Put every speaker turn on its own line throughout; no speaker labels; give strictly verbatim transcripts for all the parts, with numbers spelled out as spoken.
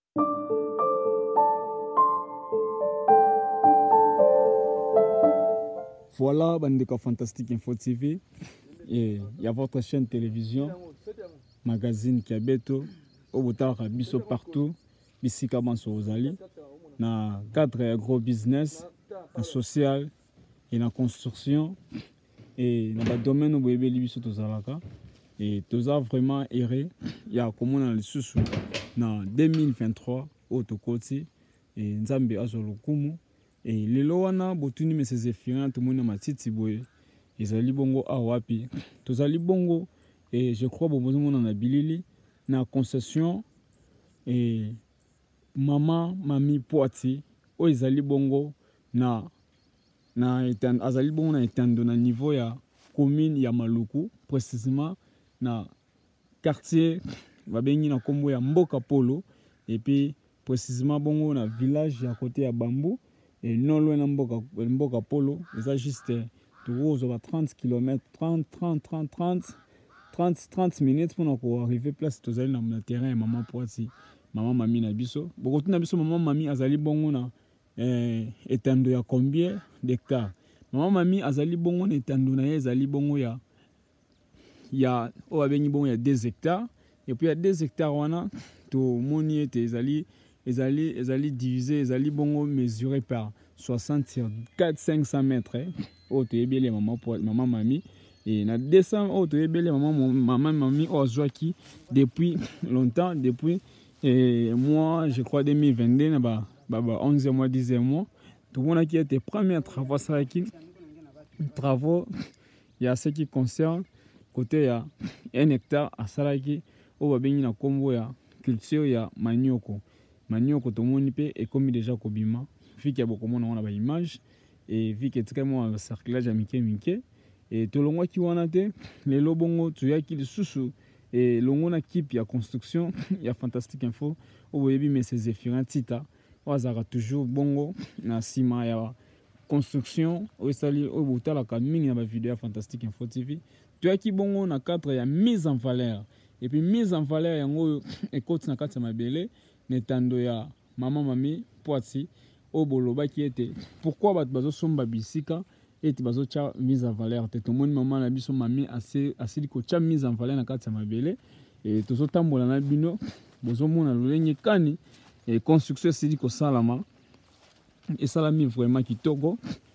Voilà, Bandeko Fantastique Info T V. Et il y a votre chaîne télévision, magazine Kiabeto, au Botara Biso partout, Bissika Banso Ozali, dans le cadre de gros business, dans social et dans la construction, et dans le domaine où bébé Libiso Tozalaka. Et tout ça vraiment erré. Il y a comme on a le sous dans deux mille vingt-trois, au Tokoti, et Nzambe Azolukumu. Et les lois botuni mais ces effets tout le monde m'a titi boy ils allaient bongo à wapi tous allaient bongo et je crois bon besoin on a bilili na concession et maman mami poati o ils allaient bongo na na étant azali bongo na étant na niveau ya commune ya Maluku précisément na quartier va bengi na kombo ya Mboka Polo et puis précisément bongo na village à côté ya Bambou. Et non loin de Mboka Polo, c'est juste trente kilomètres, trente, trente, trente, trente, trente, trente minutes pour arriver place dans le terrain maman Poati, maman Mami Nabiso. Beaucoup de Nabiso, maman Mami Azali Bongo étendue à combien d'hectares? Maman Mami Azali Bongo étendue à Azali Bongo ya il y a au Abeni Bongo il y a deux hectares et puis il y a deux hectares on a tout moni était Azali ils allaient, ils allaient diviser, ils allaient bon mesurer par soixante sur quatre cinq cents mètres. Oh, tu es bien les mamans pour maman mamie. Et na deux cents, oh, tu es bien les mamans maman mamie oh qui depuis longtemps, depuis et moi je crois deux mille vingt-deux, bah bah onze mois, dix mois. Tout le monde qui a été premiers travaux ça qui travaux, il y a ce qui concerne côté il y a un hectare à Saraki, oh bah bien na combo ya culture ya manioko. Manioko to moni pe et comme déjà kobima vu qu'il y a beaucoup on a ba image et vu que très moi cerclage à mike mike et to longwa ki wana te les lobongo tu ya ki le susu et longo na kip ya construction ya fantastique info au boyebi mais ces effets tita wazara toujours bongo na sima ya construction au sali au botala ka mingi na ba vidéo fantastique info T V tu ya ki bongo na cadre ya mise en valeur et puis mise en valeur yango et côté na kati mabele netando ya maman mami poati au boloba qui était pourquoi bat bazo somba bisika et bazo cha mise en valeur te tout monde maman na biso mami assez assez ko cha mise en valeur na kati mabele et tozo tambola na bino bozo mona lolenye kani et construction c'est dit ko salama et salami vraiment kitoko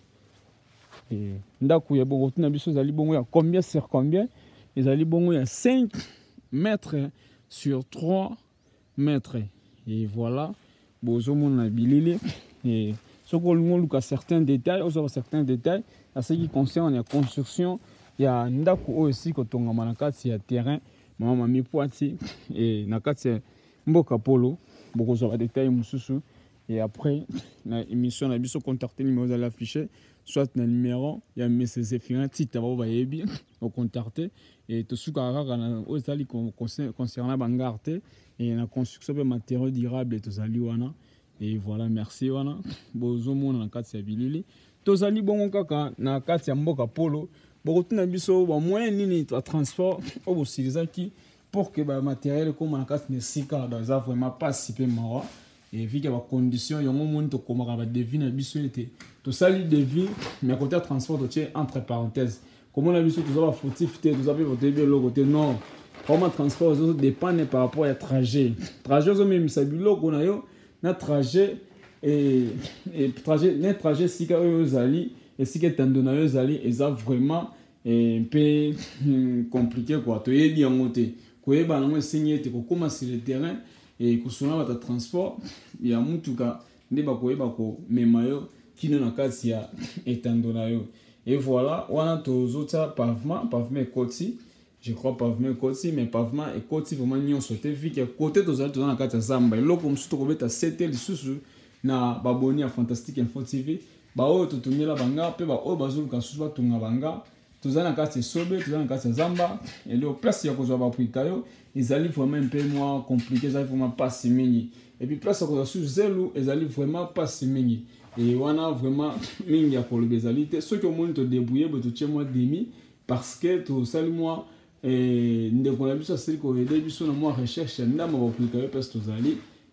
et ndaku ya bongo tuna biso zali bongo ya combien sur combien ils ali bongo ya cinq mètres sur trois mètres. Et voilà, bozo mon bilili et ce qu'on nous a certains détails, on certains détails à ce qui concerne la construction, il y a ndaku aussi quand on a nakati ya terrain, maman mami poati et nakati Mboka Polo, beaucoup de détails mususu et après la émission na biso contacter numéro à l'afficher soit na numéro il y a mes effets titre ba ba yebi au contacter et tout ce kaka na ozali concernant bangarte et la construction de matériaux durables et tout ça wana et voilà merci wana bozo mona na kati ya bilili to zali bongo kaka na kati ya Mboka Polo beaucoup na biso ba moyen nini to transport au bosilizaki pour que ba matériel comme na kati ne sika dans vraiment pas si peu mara et vu qu'il y a des conditions il y a un monde to komaka ba devis na biso était to sali devis mais côté transport to tient entre parenthèses comment la biso to za ba fautif te to za pe voter bien le côté non. Comment transport dépend par rapport à trajet. Trajet, c'est même ça biloko na yo na trajet et et trajet, na trajet si ka yo zali et si ka tando na yo zali et ça vraiment un peu compliqué quoi. To yedi yangote. Ko yeba na mo signer te ko commencer le terrain et ko sona ba transport ya mutuka ndeba ko yeba ko memayo kino na kasi ya etando na yo. Et voilà, wana to zota pavement, pavement koti. Je crois pavement côté mais pavement et côté vraiment n'y ont sauté vu que côté de ça dans la carte zamba et là comme si tu trouvais ta c'était le sous na baboni à fantastique info T V ba o to tumela banga pe ba o bazulu ka suba tunga banga to za na carte sobe to za na carte zamba et le place ya ko zo ba puikayo ils allaient vraiment un peu moins compliqué ça vraiment pas si mingi et puis place ko sous zelo ils allaient vraiment pas si mingi et wana vraiment mingi ya ko le bezalité ceux qui ont moins te débrouiller be to tient moi demi parce que to sali moi et ndeko na biso asili ko aider biso na moi recherche ndama ba puikayo parce que tozali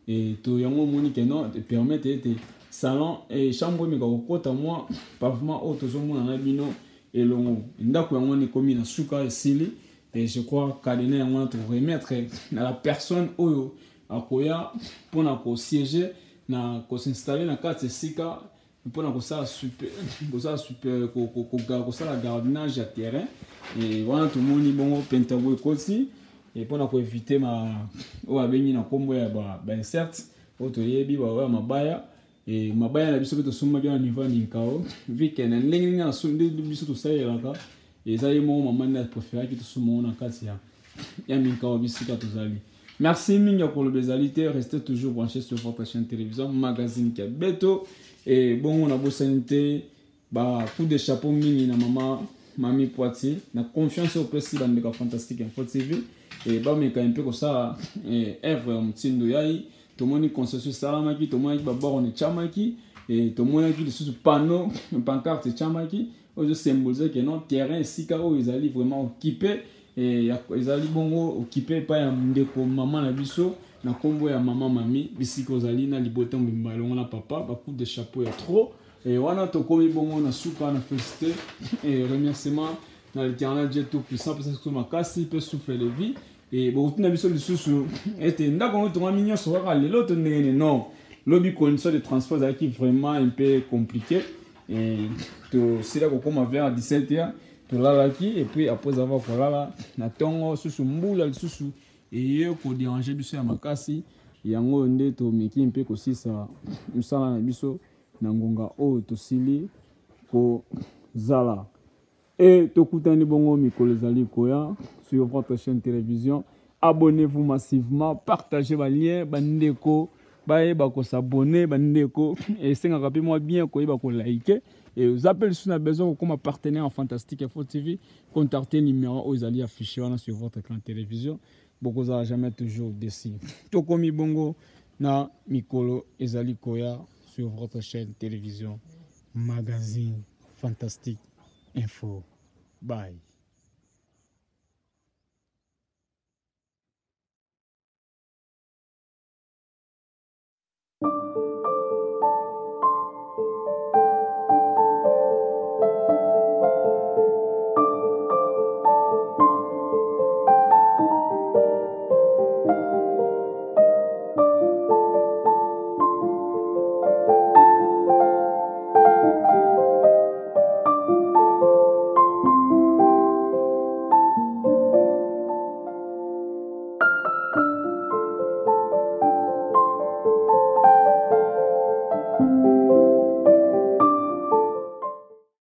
et to yango moni que non te permettre te salon et chambre mais ko kota moi pavement auto zo mona na bino et longo ndako yango ni komi na suka esili et je crois kadena yango to remettre na la personne oyo akoya pona ko siéger na ko s'installer na kati sika pona ko ça super ko ça super ko ko ko ça la gardiennage à terrain et wana to moni bongo pentabo kosi et pona ko éviter ma o abengi na kombo ya ba ba insert auto yebi ba wa mabaya et mabaya na biso to suma bien niveau ninkao weekend ndenge na sunde biso to sayelaka et ça y mo maman na préféré ki to suma na kati ya ya ninkao bisika to zali. Merci mingi pour le bezalité, restez toujours branchés sur votre chaîne télévision magazine Kiabeto et bon on a beau sanité ba coup de chapeau mingi na maman Mami Poitiers na confiance au président de la Fantastique Info T V et ba me ka un peu comme ça et œuvre mtindo yai to moni consensus salamaki to moni ba borne chamaki et to moni ki sous panneau pancarte chamaki au symboliser que non terrain sika o ils allaient vraiment occupé et ils allaient bongo occupé pa ya ndeko maman na biso na kombo ya maman mami bisiko zali na libote mbalo na papa ba coup de chapeau ya trop et wana to komi bongo na suka na félicité et remerciement na l'éternel Dieu tout puissant parce que ma kasi peut souffler de vie et bon na biso lisusu était ndako to ngami nyoso ka lelo to ndenge non lobby condition de transport qui vraiment un peu compliqué et to c'est là qu'on commence vers dix-sept heures to lala ki et puis après avoir ko lala na tongo susu mbula lisusu et yo ko déranger biso ya makasi yango nde to meki mpe ko sisa musala na biso na ngonga o to sili ko zala et to kutani bongo mikolo zali koya sur votre chaîne télévision. Abonnez-vous massivement, partagez les liens, bandeko, bae bako s'abonner, bandeko et c'est un moi bien ko ba ko liker et vous appelez si vous avez besoin comme partenaire en Fantastique Info T V, contactez numéro aux alliés affichés sur votre écran de télévision. Beaucoup ça jamais toujours décis. To komi bongo na mikolo ezali koya sur votre chaîne télévision magazine Fantastique Info. Bye.